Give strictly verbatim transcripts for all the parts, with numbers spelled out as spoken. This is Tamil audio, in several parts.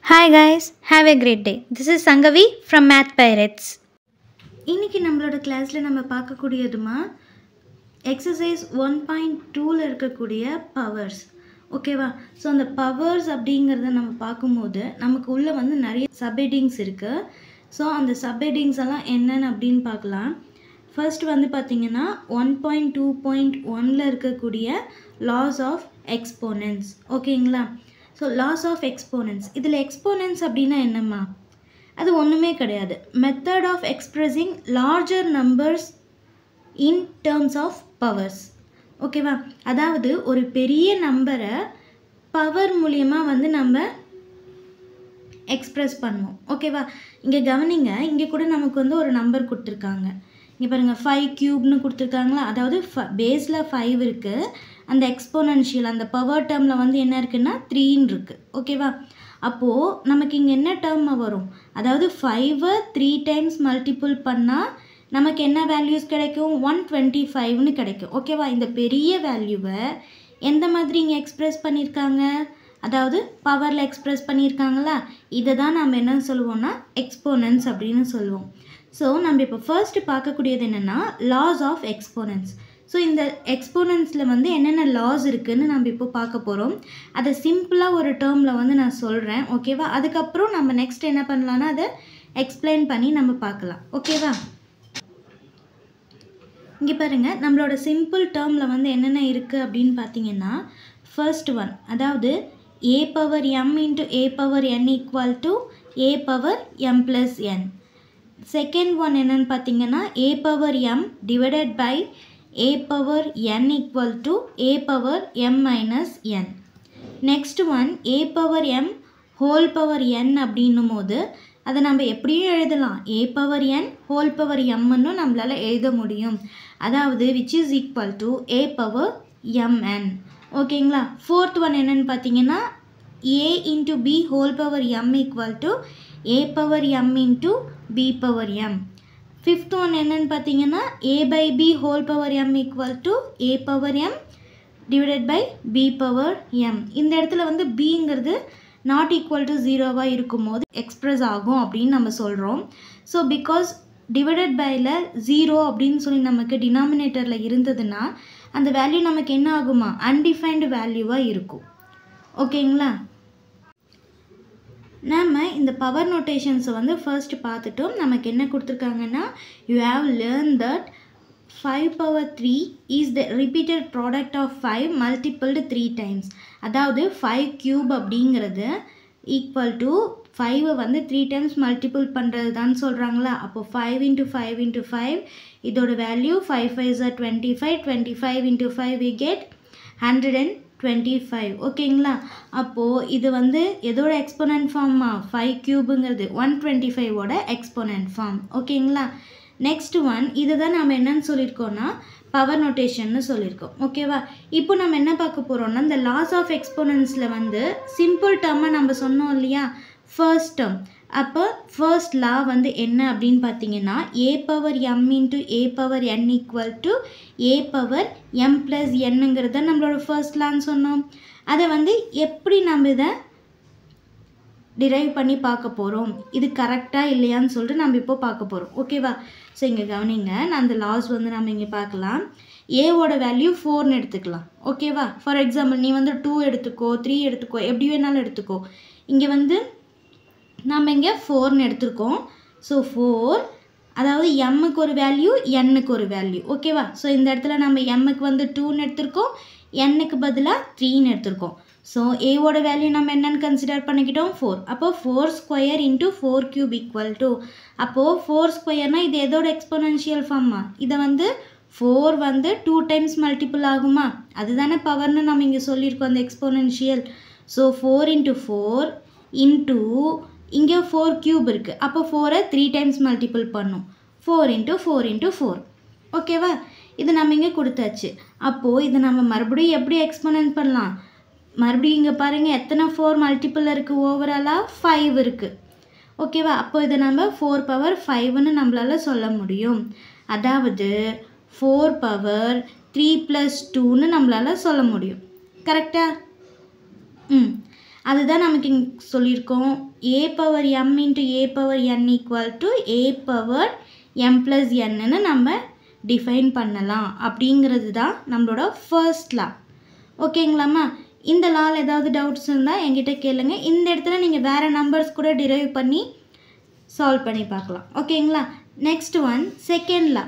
Hi guys, have a great day. This is Sangavi from Math Pirates. இன்னைக்கு நம்மளோட கிளாஸ்ல நம்ம பார்க்கக்கூடியதுமா எக்ஸசைஸ் ஒன் பாயிண்ட் டூவில் இருக்கக்கூடிய பவர்ஸ். ஓகேவா? ஸோ அந்த பவர்ஸ் அப்படிங்கிறத நம்ம பார்க்கும்போது நமக்கு உள்ளே வந்து நிறைய சப்ஹெட்டிங்ஸ் இருக்குது. ஸோ அந்த சப்ஹெட்டிங்ஸ் எல்லாம் என்னென்னு அப்படின்னு பார்க்கலாம். ஃபர்ஸ்ட் வந்து பார்த்திங்கன்னா ஒன் பாயிண்ட் டூ பாயிண்ட் ஒனில் இருக்கக்கூடிய லாஸ் ஆஃப் எக்ஸ்போனன்ஸ். ஓகேங்களா? ஸோ லாஸ் ஆஃப் எக்ஸ்போனன்ஸ், இதில் எக்ஸ்போனன்ஸ் அப்படின்னா என்னம்மா? அது ஒன்றுமே கிடையாது. Method of expressing larger numbers in terms of powers. ஓகேவா? அதாவது ஒரு பெரிய நம்பரை பவர் மூலியமாக வந்து நம்ம எக்ஸ்ப்ரெஸ் பண்ணுவோம். ஓகேவா? இங்கே கவனிங்க, இங்கே கூட நமக்கு வந்து ஒரு நம்பர் கொடுத்துருக்காங்க. இங்கே பாருங்கள், ஃபைவ் க்யூப்னு கொடுத்துருக்காங்களா? அதாவது ஃப பேஸில் ஃபைவ் இருக்குது, அந்த எக்ஸ்போனன்ஷியல் அந்த பவர் டேர்மில் வந்து என்ன இருக்குன்னா த்ரீன்னு இருக்குது. ஓகேவா? அப்போது நமக்கு இங்கே என்ன டேர்ம் வரும்? அதாவது ஃபைவை த்ரீ டைம்ஸ் மல்டிபிள் பண்ணால் நமக்கு என்ன வேல்யூஸ் கிடைக்கும்? ஒன் டுவெண்ட்டி ஃபைவ்னு கிடைக்கும். ஓகேவா? இந்த பெரிய வேல்யூவை எந்த மாதிரி இங்கே எக்ஸ்ப்ரெஸ் பண்ணியிருக்காங்க? அதாவது பவரில் எக்ஸ்ப்ரெஸ் பண்ணியிருக்காங்களா? இதை தான் நம்ம என்ன சொல்லுவோம்னா எக்ஸ்போனன்ஸ் அப்படின்னு சொல்லுவோம். ஸோ நம்ம இப்போ ஃபர்ஸ்ட் பார்க்கக்கூடியது என்னென்னா லாஸ் ஆஃப் எக்ஸ்போனன்ஸ். ஸோ இந்த எக்ஸ்போனன்ஸில் வந்து என்னென்ன லாஸ் இருக்குதுன்னு நம்ம இப்போ பார்க்க போகிறோம். அதை சிம்பிளாக ஒரு டேர்மில் வந்து நான் சொல்கிறேன். ஓகேவா? அதுக்கப்புறம் நம்ம நெக்ஸ்ட் என்ன பண்ணலான்னா அதை எக்ஸ்பிளைன் பண்ணி நம்ம பார்க்கலாம். ஓகேவா? இங்கே பாருங்கள், நம்மளோட சிம்பிள் டேர்மில் வந்து என்னென்ன இருக்குது அப்படின்னு பார்த்தீங்கன்னா ஃபர்ஸ்ட் ஒன், அதாவது a power m into a power n equal to a power m plus n. Second one என்னென்னு பார்த்தீங்கன்னா a power m divided by a power n equal to a power m minus n. Next one a power m whole power n அப்படின்னும் போது அதை நம்ம எப்படியும் எழுதலாம், a power n whole power எம்ன்னு நம்மளால் எழுத முடியும். அதாவது which is equal to a power m n. ஓகேங்களா? ஃபோர்த் ஒன் என்னென்னு பார்த்தீங்கன்னா a into b whole power m equal to a power m into b power m. Fifth one என்னென்னு பார்த்தீங்கன்னா a by b whole power m equal to a power m divided by b power m. இந்த இடத்துல வந்து பிங்கிறது நாட் ஈக்குவல் டு ஜீரோவாக இருக்கும் போது எக்ஸ்ப்ரெஸ் ஆகும் அப்படின்னு நம்ம சொல்கிறோம். ஸோ பிகாஸ் டிவைடட் பையில் ஜீரோ அப்படின்னு சொல்லி நமக்கு டினாமினேட்டரில் இருந்ததுன்னா அந்த வேல்யூ நமக்கு என்ன ஆகுமா? அன்டிஃபைன்டு வேல்யூவாக இருக்கும். ஓகேங்களா? நம்ம இந்த பவர் நோட்டேஷன்ஸை வந்து ஃபர்ஸ்ட் பார்த்துட்டோம். நமக்கு என்ன கொடுத்துருக்காங்கன்னா you have learn that five power three is the repeated product of five multiplied three times. அதாவது ஃபைவ் க்யூப் அப்படிங்கிறது ஈக்குவல் டு ஃபைவை வந்து த்ரீ டைம்ஸ் மல்டிபிள் பண்ணுறது தான் சொல்கிறாங்களா? அப்போது five into five into five, இதோட value five five or twenty five twenty five into five we get hundred and twenty five. ஓகேங்களா? அப்போது இது வந்து எதோட எக்ஸ்போனன்ட் ஃபார்மா? ஃபைவ் க்யூபுங்கிறது ஒன் டுவெண்ட்டி ஃபைவோட எக்ஸ்போனன்ட் ஃபார்ம். ஓகேங்களா? நெக்ஸ்ட் ஒன், இதை தான் நம்ம என்னன்னு சொல்லியிருக்கோன்னா பவர் நோட்டேஷன்னு சொல்லியிருக்கோம். ஓகேவா? இப்போ நம்ம என்ன பார்க்க போகிறோம்னா இந்த லாஸ் ஆஃப் எக்ஸ்போனன்ஸில் வந்து சிம்பிள் டேர்மை நம்ம சொன்னோம் இல்லையா, ஃபர்ஸ்ட் டேர்ம். அப்போ ஃபர்ஸ்ட் லா வந்து என்ன அப்படின்னு பார்த்தீங்கன்னா a power m into a power n equal to a power m plus என்னங்கிறத நம்மளோட ஃபர்ஸ்ட் லான்னு சொன்னோம். அதை வந்து எப்படி நம்ம இதை டிரைவ் பண்ணி பார்க்க போகிறோம், இது கரெக்டாக இல்லையான்னு சொல்லிட்டு நம்ம இப்போ பார்க்க போகிறோம். ஓகேவா? ஸோ இங்கே கவனிங்க, நான் அந்த லாஸ் வந்து நம்ம இங்கே பார்க்கலாம். ஏவோட வேல்யூ ஃபோர்னு எடுத்துக்கலாம். ஓகேவா? ஃபார் எக்ஸாம்பிள் நீ வந்து டூ எடுத்துக்கோ, த்ரீ எடுத்துக்கோ, எப்படி வேணாலும் எடுத்துக்கோ. இங்கே வந்து நம்ம இங்கே ஃபோர்னு எடுத்துருக்கோம். ஸோ ஃபோர், அதாவது எம்முக்கு ஒரு வேல்யூ என்னுக்கு ஒரு வேல்யூ. ஓகேவா? ஸோ இந்த இடத்துல நம்ம எம்முக்கு வந்து டூன்னு எடுத்திருக்கோம், என்னுக்கு பதிலாக த்ரீன்னு எடுத்திருக்கோம். ஸோ ஏவோட வேல்யூ நம்ம என்னென்னு கன்சிடர் பண்ணிக்கிட்டோம்? ஃபோர். அப்போது four square into four cube equal to, அப்போது ஃபோர் ஸ்கொயர்னால் இது எதோட எக்ஸ்போனன்ஷியல் ஃபார்மா? இதை வந்து ஃபோர் வந்து டூ டைம்ஸ் மல்டிபிள் ஆகுமா? அதுதானே பவர்னு நம்ம இங்கே சொல்லியிருக்கோம் அந்த exponential. So four into four into இங்கே ஃபோர் க்யூப் இருக்குது, அப்போ ஃபோரை த்ரீ டைம்ஸ் மல்டிபிள் பண்ணும், four into four into four. ஓகேவா? இது நம்ம இங்கே கொடுத்தாச்சு. அப்போது இதை நம்ம மறுபடியும் எப்படி எக்ஸ்போனன்ட் பண்ணலாம்? மறுபடியும் இங்கே பாருங்கள், எத்தனை ஃபோர் மல்டிபிள் இருக்குது? ஓவராலாக ஃபைவ் இருக்குது. ஓகேவா? அப்போ இதை நம்ம ஃபோர் பவர் ஃபைவ்னு நம்மளால் சொல்ல முடியும். அதாவது ஃபோர் பவர் த்ரீ ப்ளஸ் டூன்னு நம்மளால் சொல்ல முடியும். கரெக்டாக? ம் அதுதான் நமக்கு இங்கே சொல்லியிருக்கோம். A power m into a power n equal to a power m plus என்னன்னு நம்ம டிஃபைன் பண்ணலாம் அப்படிங்கிறது தான் நம்மளோட ஃபர்ஸ்ட் லா. ஓகேங்களாம்மா? இந்த லாவில் ஏதாவது டவுட்ஸ் இருந்தால் என்கிட்ட கேளுங்க. இந்த இடத்துல நீங்கள் வேறு நம்பர்ஸ் கூட டிரைவ் பண்ணி சால்வ் பண்ணி பார்க்கலாம். ஓகேங்களா? Next one second law.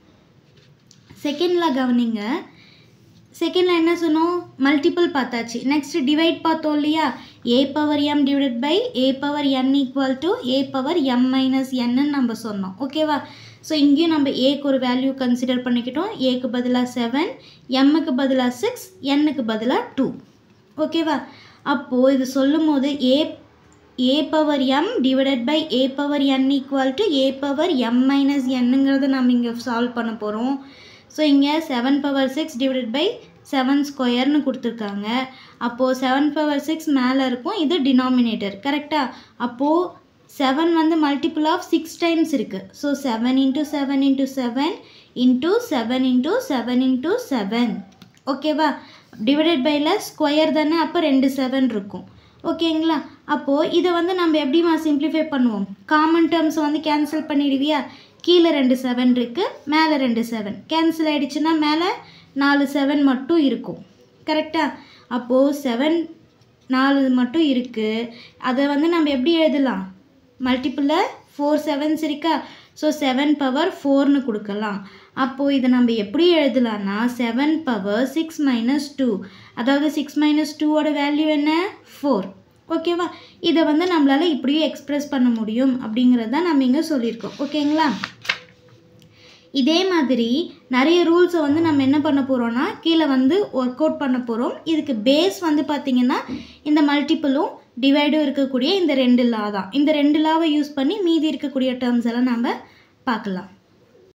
Second law கவனிங்க. செகண்டில் என்ன சொன்னோம்? மல்டிபிள் பார்த்தாச்சு. நெக்ஸ்ட் டிவைட் பார்த்தோம் இல்லையா? A power m divide by a power n equal to a power m minus என்னன்னு நம்ம சொன்னோம். ஓகேவா? ஸோ இங்கேயும் நம்ம ஏக்கு ஒரு வேல்யூ கன்சிடர் பண்ணிக்கிட்டோம். ஏக்கு பதிலாக செவன், எம்முக்கு பதிலாக சிக்ஸ், என்னுக்கு பதிலாக டூ. ஓகேவா? அப்போது இது சொல்லும் போது a a power m divided by a power n equal to a power m minus என்னங்கிறத நம்ம இங்கே சால்வ் பண்ண போகிறோம். ஸோ இங்கே seven power six divided by seven ஸ்கொயர்னு கொடுத்துருக்காங்க. அப்போது செவன் பவர் சிக்ஸ் மேலே இருக்கும், இது டினாமினேட்டர். கரெக்டாக? அப்போது செவன் வந்து மல்டிபிள் ஆஃப் சிக்ஸ் டைம்ஸ் இருக்குது. So seven into seven into seven into seven into seven into seven. ஓகேவா? டிவைடட் பையில் ஸ்கொயர் தானே, அப்போ ரெண்டு செவன் இருக்கும். ஓகேங்களா? அப்போது இதை வந்து நம்ம எப்படிமா சிம்ப்ளிஃபை பண்ணுவோம்? காமன் டேர்ம்ஸ் வந்து கேன்சல் பண்ணிடுவியா? கீழே ரெண்டு செவன் இருக்குது, மேலே ரெண்டு செவன் கேன்சல் ஆகிடுச்சுன்னா மேலே நாலு செவன் மட்டும் இருக்கும். கரெக்டாக? அப்போது செவன் நாலு மட்டும் இருக்குது. அதை வந்து நம்ம எப்படி எழுதலாம்? மல்டிப்பிளில் ஃபோர் செவன்ஸ் இருக்கா? ஸோ செவன் பவர் ஃபோர்னு கொடுக்கலாம். அப்போது இதை நம்ம எப்படி எழுதலான்னா seven power six minus two, அதாவது சிக்ஸ் மைனஸ் டூவோட வேல்யூ என்ன? ஃபோர். ஓகேவா? இதை வந்து நம்மளால் இப்படியும் எக்ஸ்ப்ரெஸ் பண்ண முடியும் அப்படிங்கிறது தான் நம்ம இங்கே சொல்லியிருக்கோம். ஓகேங்களா? இதே மாதிரி நிறைய ரூல்ஸை வந்து நம்ம என்ன பண்ண போகிறோன்னா கீழே வந்து ஒர்க் அவுட் பண்ண போகிறோம். இதுக்கு பேஸ் வந்து பார்த்திங்கன்னா இந்த மல்டிப்பிளும் டிவைடும் இருக்கக்கூடிய இந்த ரெண்டு லா தான். இந்த ரெண்டு லாவை யூஸ் பண்ணி மீதி இருக்கக்கூடிய டேர்ம்ஸ் எல்லாம் நம்ம பார்க்கலாம்.